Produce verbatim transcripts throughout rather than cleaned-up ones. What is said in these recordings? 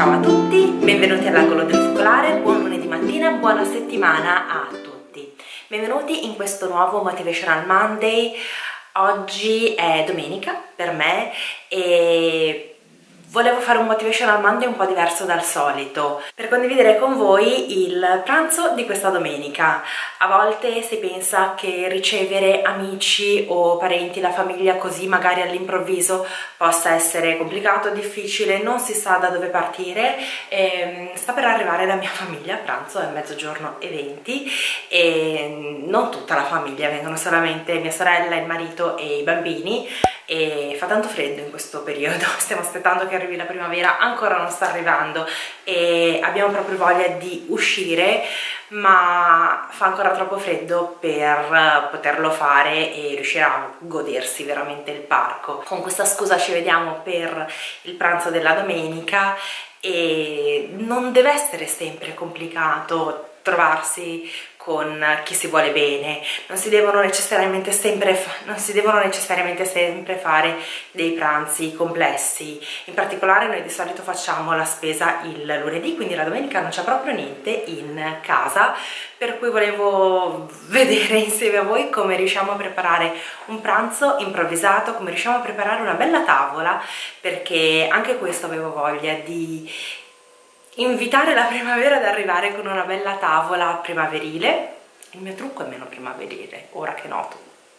Ciao a tutti, benvenuti all'angolo del focolare, buon lunedì mattina, buona settimana a tutti. Benvenuti in questo nuovo Motivational Monday. Oggi è domenica per me e volevo fare un Motivational Monday un po' diverso dal solito per condividere con voi il pranzo di questa domenica. A volte si pensa che ricevere amici o parenti, la famiglia così magari all'improvviso possa essere complicato, difficile, non si sa da dove partire. E sta per arrivare la mia famiglia a pranzo, è mezzogiorno e venti e non tutta la famiglia, vengono solamente mia sorella, il marito e i bambini. E fa tanto freddo in questo periodo, stiamo aspettando che arrivi la primavera, ancora non sta arrivando e abbiamo proprio voglia di uscire, ma fa ancora troppo freddo per poterlo fare e riuscire a godersi veramente il parco. Con questa scusa ci vediamo per il pranzo della domenica e non deve essere sempre complicato trovarsi con chi si vuole bene, non si devono necessariamente sempre non si devono necessariamente sempre fare dei pranzi complessi. In particolare noi di solito facciamo la spesa il lunedì, quindi la domenica non c'è proprio niente in casa, per cui volevo vedere insieme a voi come riusciamo a preparare un pranzo improvvisato, come riusciamo a preparare una bella tavola, perché anche questo avevo voglia di invitare la primavera ad arrivare con una bella tavola primaverile. Il mio trucco è meno primaverile, ora che noto.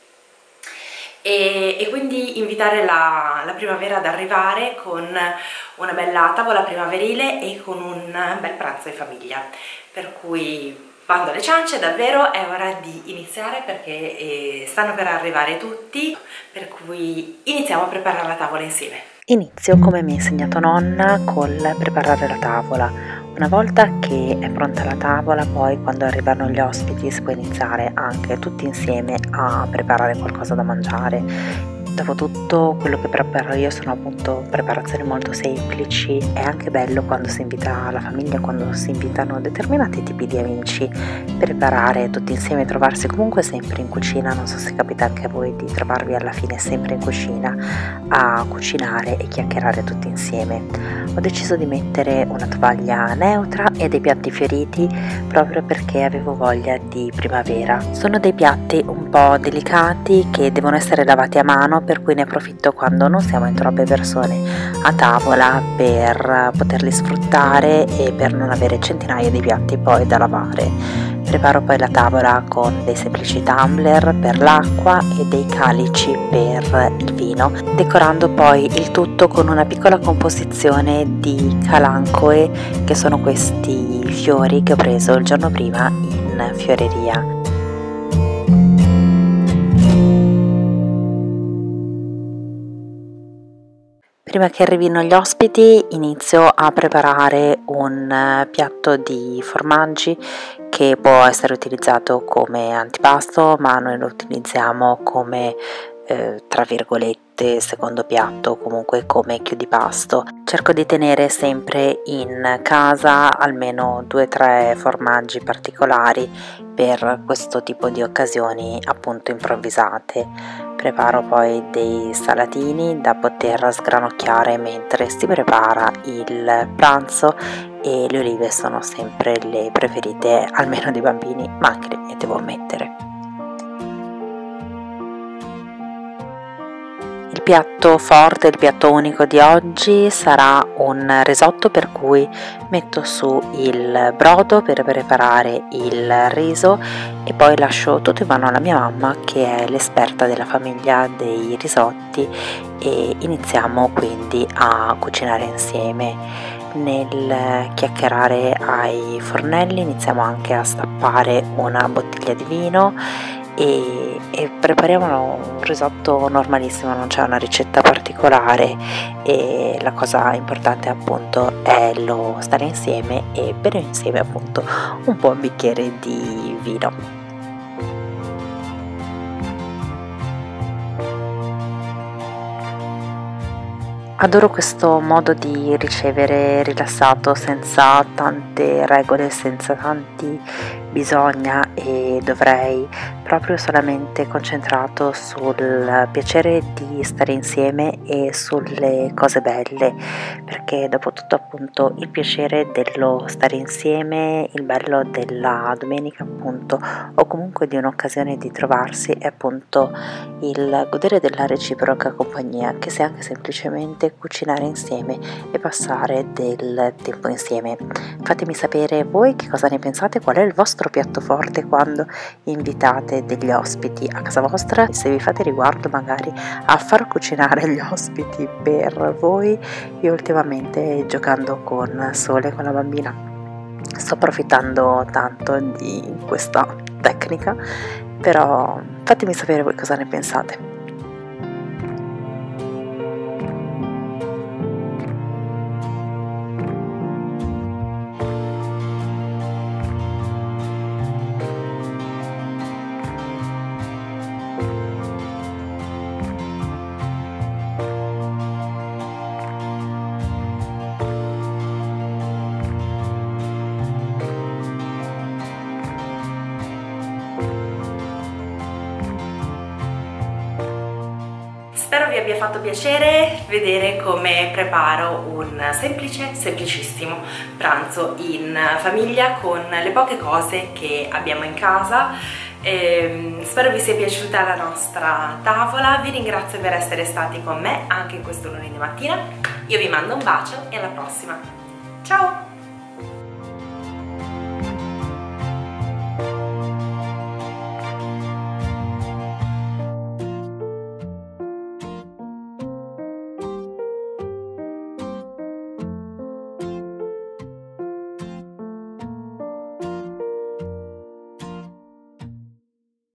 E, e quindi invitare la, la primavera ad arrivare con una bella tavola primaverile e con un bel pranzo di famiglia. Per cui bando alle ciance, davvero è ora di iniziare perché eh, stanno per arrivare tutti, per cui iniziamo a preparare la tavola insieme. Inizio, come mi ha insegnato nonna, col preparare la tavola. Una volta che è pronta la tavola, poi quando arrivano gli ospiti si può iniziare anche tutti insieme a preparare qualcosa da mangiare. Dopotutto quello che preparo io sono appunto preparazioni molto semplici. È anche bello quando si invita la famiglia, quando si invitano determinati tipi di amici, preparare tutti insieme, trovarsi comunque sempre in cucina. Non so se capita anche a voi di trovarvi alla fine sempre in cucina a cucinare e chiacchierare tutti insieme. Ho deciso di mettere una tovaglia neutra e dei piatti fioriti proprio perché avevo voglia di primavera. Sono dei piatti un po' delicati che devono essere lavati a mano, per cui ne approfitto quando non siamo in troppe persone a tavola per poterli sfruttare e per non avere centinaia di piatti poi da lavare. Preparo poi la tavola con dei semplici tumbler per l'acqua e dei calici per il vino, decorando poi il tutto con una piccola composizione di calancoe, che sono questi fiori che ho preso il giorno prima in fioreria. Prima che arrivino gli ospiti inizio a preparare un piatto di formaggi che può essere utilizzato come antipasto, ma noi lo utilizziamo come eh, tra virgolette secondo piatto, comunque come chiudipasto. Cerco di tenere sempre in casa almeno due o tre formaggi particolari per questo tipo di occasioni appunto improvvisate. Preparo poi dei salatini da poter sgranocchiare mentre si prepara il pranzo e le olive sono sempre le preferite almeno dei bambini, ma anche le mie, devo ammettere. Il piatto forte, il piatto unico di oggi sarà un risotto, per cui metto su il brodo per preparare il riso e poi lascio tutto in mano alla mia mamma, che è l'esperta della famiglia dei risotti, e iniziamo quindi a cucinare insieme. Nel chiacchierare ai fornelli iniziamo anche a stappare una bottiglia di vino e, e prepariamo un risotto normalissimo, non c'è una ricetta particolare e la cosa importante appunto è lo stare insieme e bere insieme appunto un buon bicchiere di vino. Adoro questo modo di ricevere rilassato, senza tante regole, senza tanti bisogna e dovrei, proprio solamente concentrato sul piacere di stare insieme e sulle cose belle, perché dopo tutto appunto il piacere dello stare insieme, il bello della domenica appunto, o comunque di un'occasione di trovarsi, è appunto il godere della reciproca compagnia, che sia anche semplicemente cucinare insieme e passare del tempo insieme. Fatemi sapere voi che cosa ne pensate, qual è il vostro piatto forte quando invitate degli ospiti a casa vostra, se vi fate riguardo magari a far cucinare gli ospiti per voi. Io ultimamente, giocando con Sole, con la bambina, sto approfittando tanto di questa tecnica, però fatemi sapere voi cosa ne pensate. Spero vi abbia fatto piacere vedere come preparo un semplice, semplicissimo pranzo in famiglia con le poche cose che abbiamo in casa. E spero vi sia piaciuta la nostra tavola, vi ringrazio per essere stati con me anche in questo lunedì mattina. Io vi mando un bacio e alla prossima. Ciao!